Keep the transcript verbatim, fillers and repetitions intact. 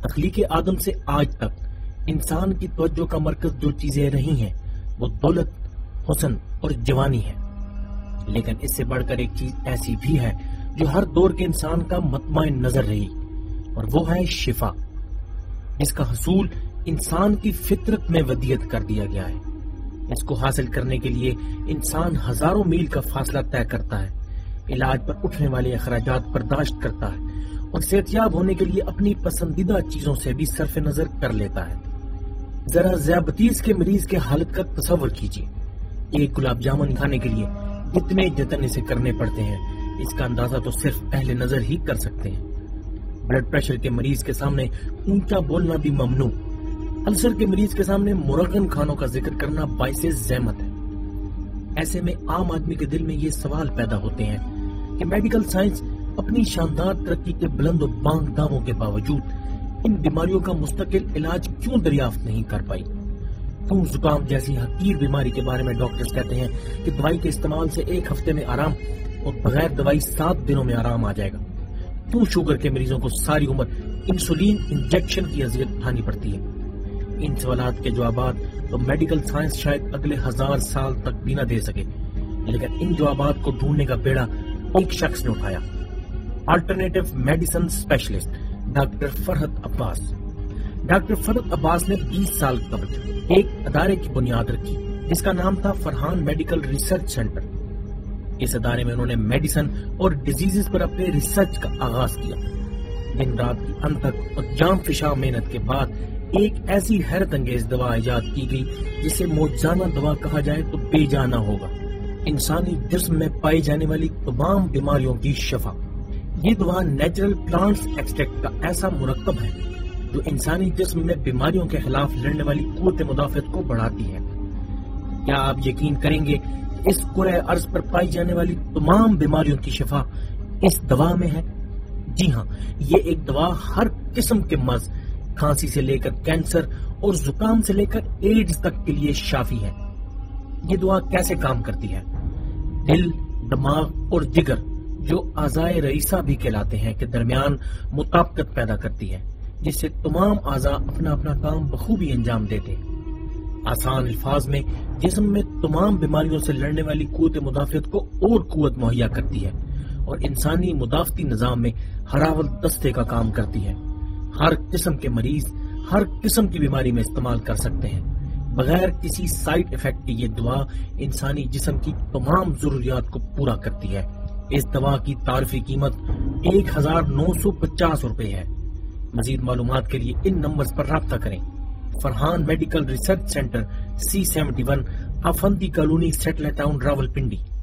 تخلیق آدم سے آج تک انسان کی توجہ کا مرکز جو چیزیں رہی ہیں وہ دولت، حسن اور جوانی ہے، لیکن اس سے بڑھ کر ایک چیز ایسی بھی ہے جو ہر دور کے انسان کا مطمع نظر رہی، اور وہ ہے شفا، جس کا حصول انسان کی فطرت میں ودیت کر دیا گیا ہے۔ اس کو حاصل کرنے کے لیے انسان ہزاروں میل کا فاصلہ طے کرتا ہے، علاج پر اٹھنے والے اخراجات برداشت کرتا ہے اور صحتیاب ہونے کے لیے اپنی پسندیدہ چیزوں سے بھی صرف نظر کر لیتا ہے۔ ذرا ذیابطیس کے مریض کے حالت کا تصور کیجیے۔ ایک گلاب جامن کھانے کے لیے جتنے جتن اسے کرنے پڑتے ہیں، اس کا اندازہ تو صرف پہلے نظر ہی کر سکتے ہیں۔ بلڈ پریشر کے مریض کے سامنے اونچا بولنا بھی ممنوع، السر کے مریض کے سامنے مرغن کھانوں کا ذکر کرنا باعث زحمت ہے۔ ایسے میں عام آدمی کے دل میں یہ سوال پیدا ہوتے ہیں کہ میڈیکل سائنس اپنی شاندار ترقی کے بلند و بانگ دعووں کے باوجود ان بیماریوں کا مستقل علاج کیوں دریافت نہیں کر پائی؟ کیوں زکام جیسی حقیر بیماری کے بارے میں ڈاکٹرز کہتے ہیں کہ دوائی کے استعمال سے ایک ہفتے میں آرام اور بغیر دوائی سات دنوں میں آرام آ جائے گا؟ کیوں شوگر کے مریضوں کو ساری عمر انسولین انجیکشن کی اذیت اٹھانی پڑتی ہے؟ ان سوالات کے جوابات تو میڈیکل سائنس شاید اگلے ہزار سال تک بھی نہ دے سکے، لیکن ان جوابات کو ڈھونڈنے کا بیڑا ایک شخص نے اٹھایا، alternative medicine specialist doctor Farhat Abbas. Doctor Farhat Abbas نے بیس سال قبل ایک ادارے کی بنیاد رکھی جس کا نام تھا فرحان میڈیکل ریسرچ سینٹر۔ اس ادارے میں انہوں نے میڈیسن اور ڈیزیزز پر اپنے ریسرچ کا آغاز کیا۔ دن رات کی انتھک اور جان فشاں محنت کے بعد ایک ایسی حیرت انگیز دوا ایجاد کی گئی جسے معجزانہ دوا کہا جائے تو بے جانا ہوگا، انسانی جسم میں پائی جانے والی تمام بیماریوں کی شفا۔ یہ دوا نیچرل پلانٹس ایکسٹریکٹ کا ایسا مرکب ہے جو انسانی جسم میں بیماریوں کے خلاف لڑنے والی قوت مدافعت کو بڑھاتی ہے۔ کیا آپ یقین کریں گے اس کرۂ ارض پر پائی جانے والی تمام بیماریوں کی شفا اس دوا میں ہے؟ جی ہاں، یہ ایک دوا ہر قسم کے مرض، کھانسی سے لے کر کینسر اور زکام سے لے کر ایڈز تک کے لیے شافی ہے۔ یہ دوا کیسے کام کرتی ہے؟ دل، دماغ اور جگر، جو اعضائے رئیسہ بھی کہلاتے ہیں، کے درمیان مطابقت پیدا کرتی ہے، جس سے تمام اعضاء اپنا اپنا کام بخوبی انجام دیتے ہیں۔ آسان الفاظ میں جسم میں تمام بیماریوں سے لڑنے والی قوت مدافعت کو اور قوت مہیا کرتی ہے اور انسانی مدافعتی نظام میں ہراول دستے کا کام کرتی ہے۔ ہر قسم کے مریض ہر قسم کی بیماری میں استعمال کر سکتے ہیں۔ بغیر کسی سائیڈ افیکٹ کے یہ دوا انسانی جسم کی تمام ضروریات کو پورا کرتی ہے۔ اس دوا کی تعارفی قیمت ایک ہزار نو سو پچاس روپے ہے۔ مزید معلومات کے لیے ان نمبرز پر رابطہ کریں۔ Farhan medical research centre, C seventy one, Afandi colony, satellite town, Rawalpindi.